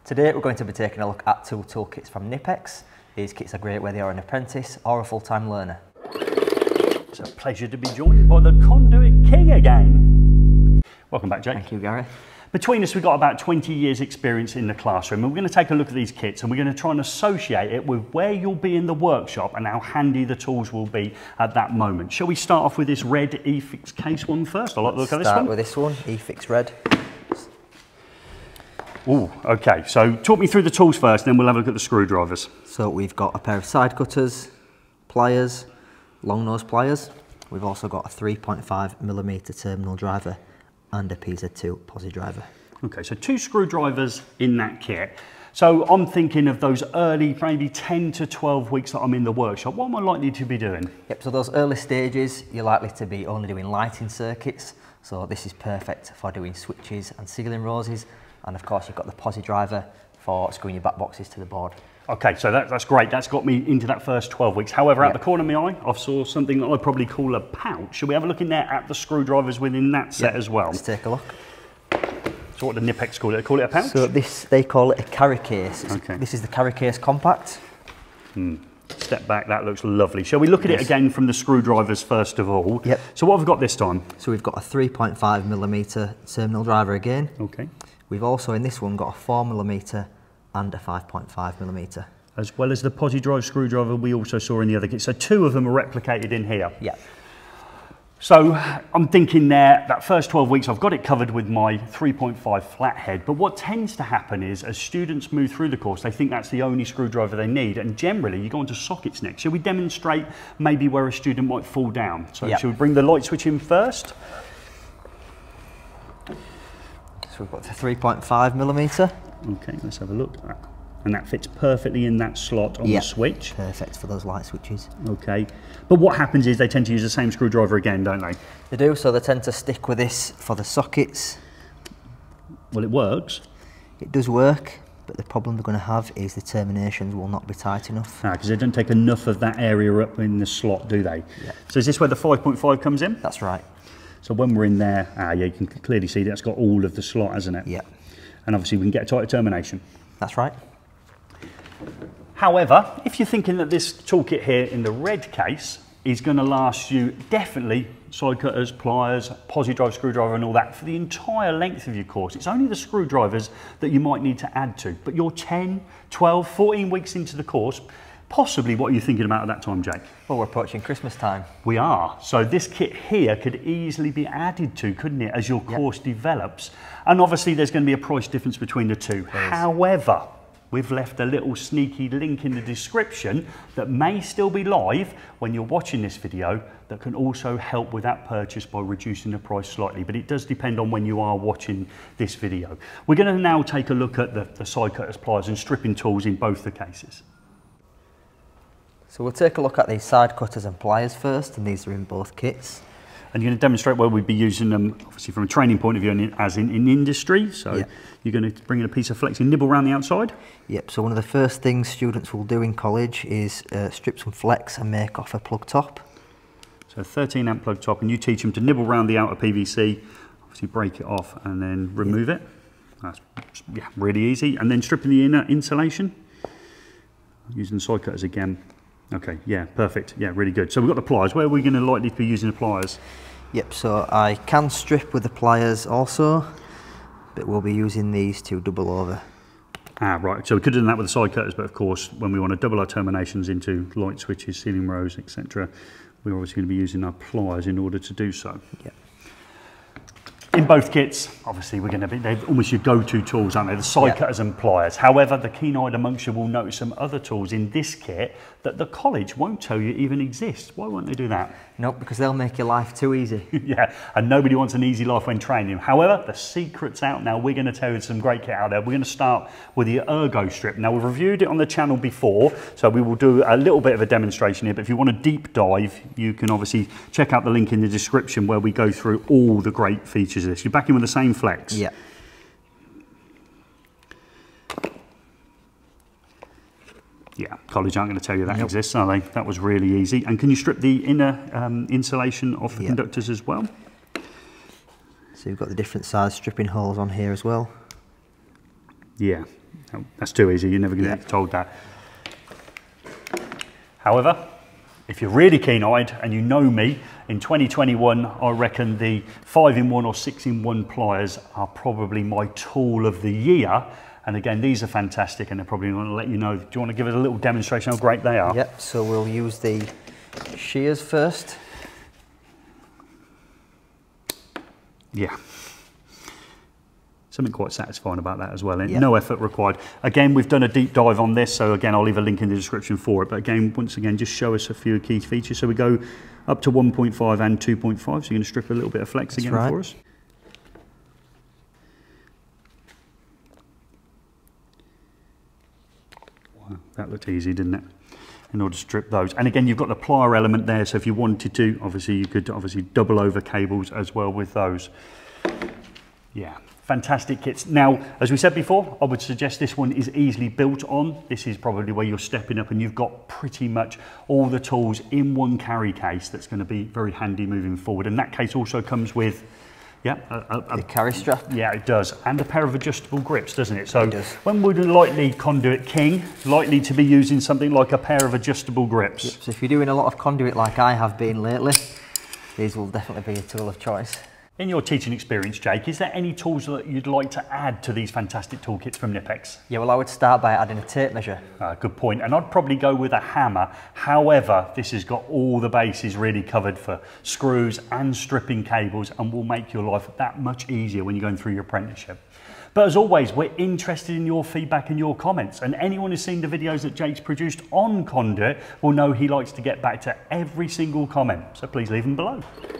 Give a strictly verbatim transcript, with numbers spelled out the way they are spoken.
Today we're going to be taking a look at two toolkits from KNIPEX. These kits are great whether you're an apprentice or a full-time learner. It's a pleasure to be joined by the Conduit King again. Welcome back, Jake. Thank you, Gary. Between us, we've got about twenty years experience in the classroom, and we're going to take a look at these kits and we're going to try and associate it with where you'll be in the workshop and how handy the tools will be at that moment. Shall we start off with this red eFIXX case one first? I like the look of this one. Start with this one, eFIXX Red. Oh, okay. So talk me through the tools first, then we'll have a look at the screwdrivers. So we've got a pair of side cutters, pliers, long nose pliers. We've also got a three point five millimeter terminal driver and a P Z two posi driver. Okay, so two screwdrivers in that kit. So I'm thinking of those early, maybe ten to twelve weeks that I'm in the workshop. What am I likely to be doing? Yep, so those early stages, you're likely to be only doing lighting circuits. So this is perfect for doing switches and sealing roses. And of course, you've got the posi driver for screwing your back boxes to the board. Okay, so that, that's great. That's got me into that first twelve weeks. However, yep. Out the corner of my eye, I saw something that I'd probably call a pouch. Shall we have a look in there at the screwdrivers within that set yep. as well? Let's take a look. So what do KNIPEX call it? They call it a pouch? So this, they call it a carry case. It's, okay. This is the carry case compact. Hmm. Step back, that looks lovely. Shall we look at yes. it again from the screwdrivers first of all? Yep. So what have we got this time? So we've got a three point five millimeter terminal driver again. Okay. We've also in this one got a four millimeter and a five point five millimeter. As well as the posi drive screwdriver we also saw in the other kit. So two of them are replicated in here. Yeah. So I'm thinking there, that first twelve weeks, I've got it covered with my three point five flathead. But what tends to happen is as students move through the course, they think that's the only screwdriver they need. And generally you go into sockets next. Shall we demonstrate maybe where a student might fall down? So yeah. shall we bring the light switch in first? So we've got the three point five millimeter. Okay, let's have a look. And that fits perfectly in that slot on yep. the switch. Perfect for those light switches. Okay, but what happens is they tend to use the same screwdriver again, don't they? They do, so they tend to stick with this for the sockets. Well, it works. It does work, but the problem they're going to have is the terminations will not be tight enough. Ah, because they don't take enough of that area up in the slot, do they? Yeah. So is this where the five point five comes in? That's right. So when we're in there, ah, yeah, you can clearly see that's got all of the slot, hasn't it? Yeah. And obviously we can get a tighter termination. That's right. However, if you're thinking that this toolkit here in the red case is going to last you definitely side cutters, pliers, posi drive screwdriver and all that for the entire length of your course, it's only the screwdrivers that you might need to add to. But you're ten, twelve, fourteen weeks into the course, possibly what are you thinking about at that time, Jake? Well, we're approaching Christmas time. We are. So this kit here could easily be added to, couldn't it, as your course yep. develops. And obviously there's going to be a price difference between the two. However, we've left a little sneaky link in the description that may still be live when you're watching this video that can also help with that purchase by reducing the price slightly, but it does depend on when you are watching this video. We're going to now take a look at the, the side cutters, pliers and stripping tools in both the cases. So we'll take a look at these side cutters and pliers first, and these are in both kits. And you're going to demonstrate where we'd be using them, obviously from a training point of view, and as in, in industry. So yep. you're going to bring in a piece of flexi nibble around the outside? Yep, so one of the first things students will do in college is uh, strip some flex and make off a plug top. So thirteen amp plug top, and you teach them to nibble around the outer P V C, obviously break it off and then remove yep. it. That's yeah, really easy. And then stripping the inner insulation, using the side cutters again. Okay, yeah, perfect. Yeah, really good. So we've got the pliers. Where are we going to likely be using the pliers? Yep, so I can strip with the pliers also, but we'll be using these to double over. Ah, right. So we could have done that with the side cutters, but of course, when we want to double our terminations into light switches, ceiling rows, et cetera, we're obviously going to be using our pliers in order to do so. Yep. In both kits, obviously, we're going to be, they're almost your go-to tools, aren't they? The side yep. cutters and pliers. However, the keen-eyed amongst you will notice some other tools in this kit that the college won't tell you even exist. Why won't they do that? Nope, because they'll make your life too easy. Yeah, and nobody wants an easy life when training. However, the secret's out now. We're going to tell you some great kit out there. We're going to start with the Ergostrip. Now, we've reviewed it on the channel before, so we will do a little bit of a demonstration here, but if you want a deep dive, you can obviously check out the link in the description where we go through all the great features of this. You're back in with the same flex. Yeah. Yeah, college aren't going to tell you that nope. exists, are they? That was really easy. And can you strip the inner um, insulation off the yep. conductors as well? So you've got the different size stripping holes on here as well. Yeah, Oh, that's too easy, you're never going to Yeah. get told that. However, if you're really keen-eyed and you know me, in twenty twenty-one, I reckon the five in one or six in one pliers are probably my tool of the year. And again, these are fantastic, and they're probably going to let you know. Do you want to give us a little demonstration how great they are? Yep, so we'll use the shears first. Yeah. Something quite satisfying about that as well. And Yep. no effort required. Again, we've done a deep dive on this, so again, I'll leave a link in the description for it. But again, once again, just show us a few key features. So we go up to one point five and two point five, so you're going to strip a little bit of flex That's again right. for us. Wow, that looked easy, didn't it? In order to strip those. And again, you've got the plier element there, so if you wanted to, obviously you could obviously double over cables as well with those. Yeah, fantastic kits. Now, as we said before, I would suggest this one is easily built on. This is probably where you're stepping up and you've got pretty much all the tools in one carry case. That's going to be very handy moving forward. And that case also comes with, yeah, a, a, The carry strap. yeah, it does. And a pair of adjustable grips, doesn't it? So It does. when we're likely conduit king, likely to be using something like a pair of adjustable grips. Yep, so if you're doing a lot of conduit like I have been lately, these will definitely be a tool of choice. In your teaching experience, Jake, is there any tools that you'd like to add to these fantastic toolkits from KNIPEX? Yeah, well, I would start by adding a tape measure. Uh, good point. And I'd probably go with a hammer. However, this has got all the bases really covered for screws and stripping cables and will make your life that much easier when you're going through your apprenticeship. But as always, we're interested in your feedback and your comments. And anyone who's seen the videos that Jake's produced on conduit will know he likes to get back to every single comment. So please leave them below.